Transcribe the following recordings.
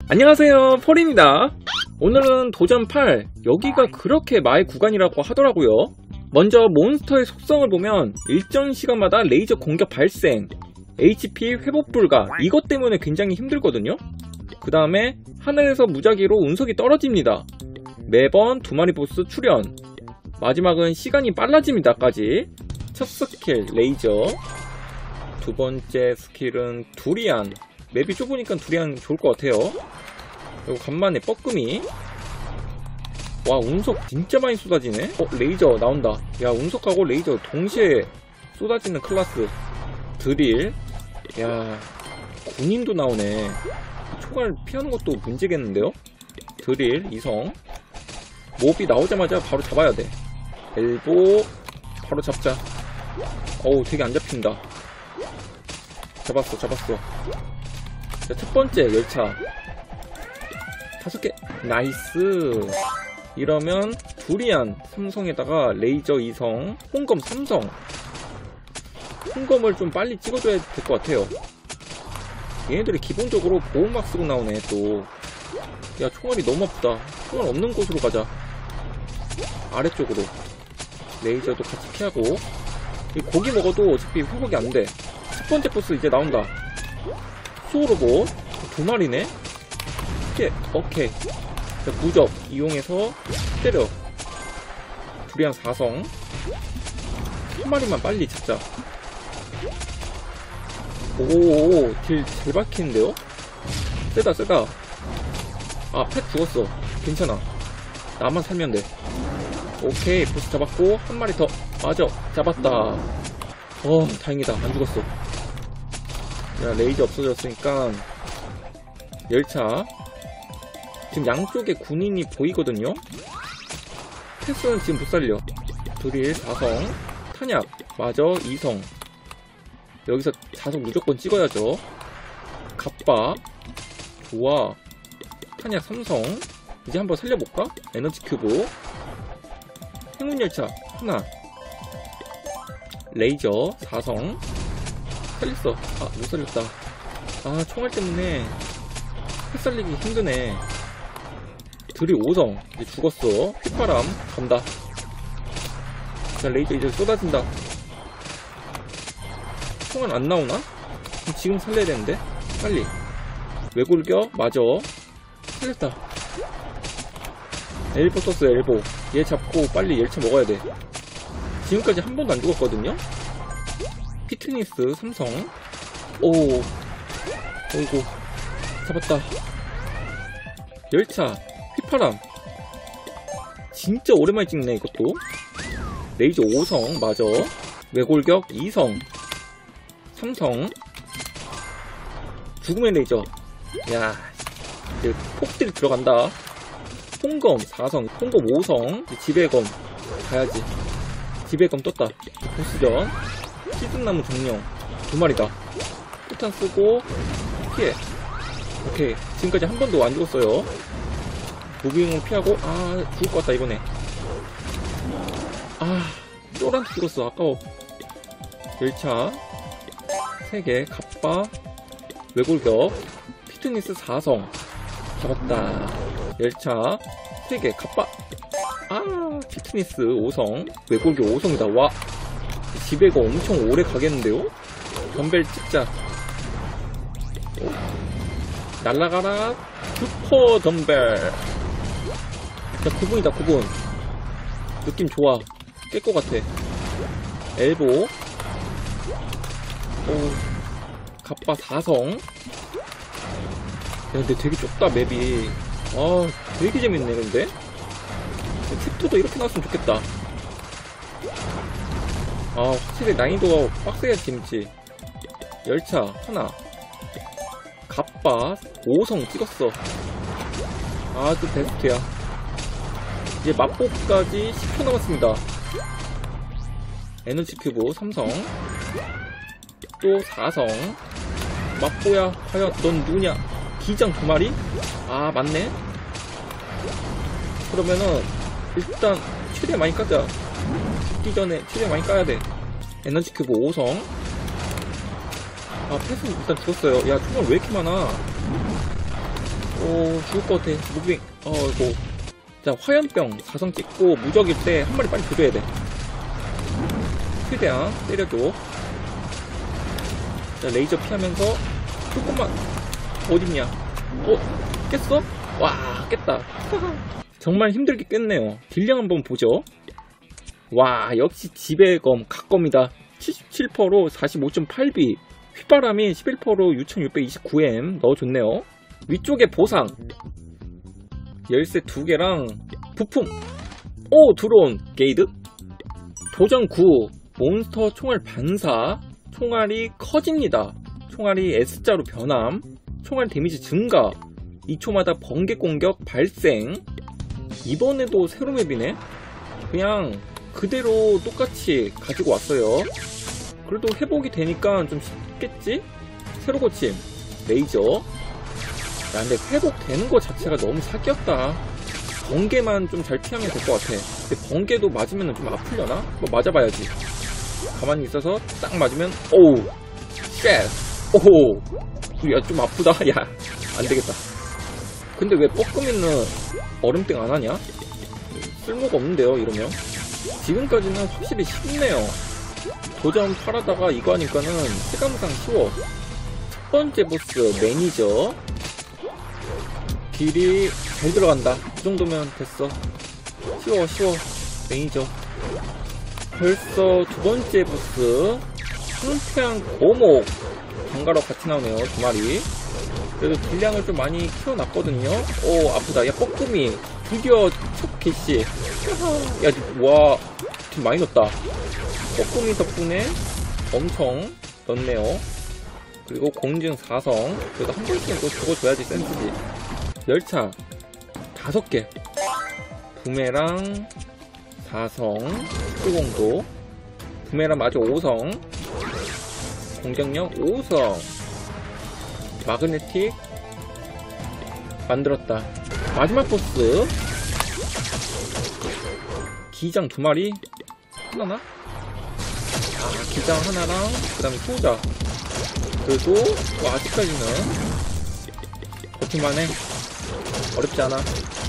안녕하세요, 폴입니다. 오늘은 도전 8, 여기가 그렇게 마의 구간이라고 하더라고요. 먼저 몬스터의 속성을 보면 일정 시간마다 레이저 공격 발생, HP 회복 불가, 이것 때문에 굉장히 힘들거든요. 그 다음에 하늘에서 무작위로 운석이 떨어집니다. 매번 2마리 보스 출현, 마지막은 시간이 빨라집니다까지. 첫 스킬 레이저, 두 번째 스킬은 두리안. 맵이 좁으니까 두리안 좋을 것 같아요. 그리고 간만에 뻐끔이. 와, 운석 진짜 많이 쏟아지네. 레이저 나온다. 야, 운석하고 레이저 동시에 쏟아지는 클라스. 드릴. 야, 군인도 나오네. 총알 피하는 것도 문제겠는데요. 드릴 이성. 몹이 나오자마자 바로 잡아야 돼. 엘보 바로 잡자. 어우, 되게 안 잡힌다. 잡았어. 자, 첫 번째 열차 5개. 나이스. 이러면 두리안 삼성에다가 레이저 2성, 홍검 3성. 홍검을 좀 빨리 찍어줘야 될 것 같아요. 얘네들이 기본적으로 보호막 쓰고 나오네 또. 야, 총알이 너무 아프다. 총알 없는 곳으로 가자. 아래쪽으로. 레이저도 같이 피하고. 이 고기 먹어도 어차피 회복이 안 돼. 첫 번째 보스 이제 나온다. 수호로봇 2마리네. 오케이. 자, 무적 이용해서 때려. 두리안 4성. 한 마리만 빨리 잡자. 오오오, 딜 잘 박히는데요? 세다. 아, 펫 죽었어. 괜찮아. 나만 살면 돼. 오케이, 보스 잡았고 한 마리 더. 맞아, 잡았다. 다행이다. 안 죽었어. 야, 레이저 없어졌으니까 열차. 지금 양쪽에 군인이 보이거든요. 패스는 지금 못살려. 드릴 4성. 탄약 맞아 2성. 여기서 4성 무조건 찍어야죠. 갑바 좋아. 탄약 3성. 이제 한번 살려볼까? 에너지 큐브. 행운열차 하나. 레이저 4성. 살렸어. 아, 못 살렸다. 아, 총알 때문에 햇살리기 힘드네. 드릴 5성. 이제 죽었어. 휘파람 간다. 자, 레이저 이제 쏟아진다. 총알 안 나오나? 지금 살려야 되는데. 빨리. 외골격 맞아. 살렸다. 엘보 썼어요. 엘보. 얘 잡고 빨리 열차 먹어야 돼. 지금까지 한 번도 안 죽었거든요. 피트니스 삼성. 오, 어이구, 잡았다. 열차 휘파람 진짜 오랜만에 찍네. 이것도 레이저 5성 맞아. 외골격 2성. 삼성. 죽음의 레이저. 야, 이제 폭들이 들어간다. 홍검 4성. 홍검 5성. 지배검 가야지. 지배검 떴다. 보스전. 시즌나무 정령 2마리다. 포탄 쓰고 피해. 오케이, 지금까지 한 번도 안 죽었어요. 무빙을 피하고. 아, 죽을 것 같다 이번에. 아, 쫄한테 죽었어. 아까워. 열차 3개. 갑바 외골격. 피트니스 4성 잡았다. 열차 3개. 갑바. 아, 피트니스 5성. 외골격 5성이다. 와, 지배가 엄청 오래 가겠는데요? 덤벨 찍자. 날라가라. 슈퍼 덤벨. 자, 9분이다 9분. 느낌 좋아. 깰 것 같아. 엘보. 오, 갑바 4성. 야, 근데 되게 좁다 맵이. 아, 되게 재밌네. 근데 챕터도 이렇게 나왔으면 좋겠다. 아, 확실히 난이도가 빡세게 재밌지. 열차 하나. 갑바 5성 찍었어. 아주 베스트야. 이제 맛보기까지 10초 남았습니다. 에너지 큐브 3성. 또 4성. 맛보야, 과연 넌 누구냐? 기장 2마리? 아, 맞네. 그러면은 일단 최대 많이 까자. 죽기 전에 최대 많이 까야 돼. 에너지 큐브 5성. 아, 패스 일단 죽었어요. 야, 총알 왜 이렇게 많아? 오, 죽을 것 같아. 무빙. 이거. 자, 화염병 4성 찍고 무적일 때 한 마리 빨리 조져야 돼. 최대한 때려줘. 자, 레이저 피하면서 조금만. 어딨냐? 깼어? 와, 깼다. 정말 힘들게 깼네요. 딜량 한번 보죠. 와, 역시 지배검 각검이다. 77%로 45.8B, 휘바람이 11%로 6629M 넣어줬네요. 위쪽에 보상 열쇠 2개랑 부품. 오, 드론 게이드. 도전 9 몬스터 총알 반사. 총알이 커집니다. 총알이 S자로 변함. 총알 데미지 증가. 2초마다 번개 공격 발생. 이번에도 세로 맵이네. 그냥 그대로 똑같이 가지고 왔어요. 그래도 회복이 되니까 좀 쉽겠지? 새로 고침 레이저. 야, 근데 회복되는 거 자체가 너무 사기였다. 번개만 좀 잘 피하면 될 것 같아. 근데 번개도 맞으면 좀 아플려나? 뭐 맞아봐야지. 가만히 있어서 딱 맞으면 오우 쉣. 오호, 야, 좀 아프다. 야, 안되겠다. 근데 왜 뻐끔이는 얼음땡 안하냐? 쓸모가 없는데요 이러면. 지금까지는 확실히 쉽네요. 도전 8하다가 이거 하니까는 체감상 쉬워. 첫 번째 보스 매니저. 딜이 잘 들어간다. 이 정도면 됐어. 쉬워. 매니저. 벌써 두 번째 보스 황태양 고목 방가로 같이 나오네요. 2마리. 그래도 딜량을 좀 많이 키워놨거든요. 오, 아프다. 야, 뻐끔이 드디어 첫 개씨. 야, 와, 딜 많이 넣었다. 뻐끔이 덕분에 엄청 넣네요. 그리고 공증 4성. 그래도 한 번씩은 또 죽어줘야지 센스지. 열차 5개. 부메랑 4성. 특구공도. 부메랑 마저 5성. 공격력 5성. 마그네틱 만들었다. 마지막 보스 기장 2마리. 하나나? 기장 하나랑 그 다음에 소자. 그래도 아직까지는 버틸만해. 어렵지 않아.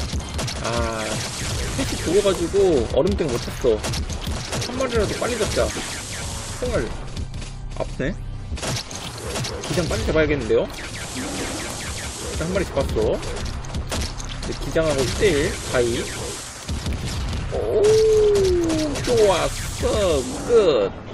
패치 죽어가지고 얼음땡 못했어. 한 마리라도 빨리 잡자. 정말 아프네. 기장 빨리 잡아야겠는데요? 일단 한 마리 잡았어. 기장하고 1대1 가이. 오, 좋았어. 끝.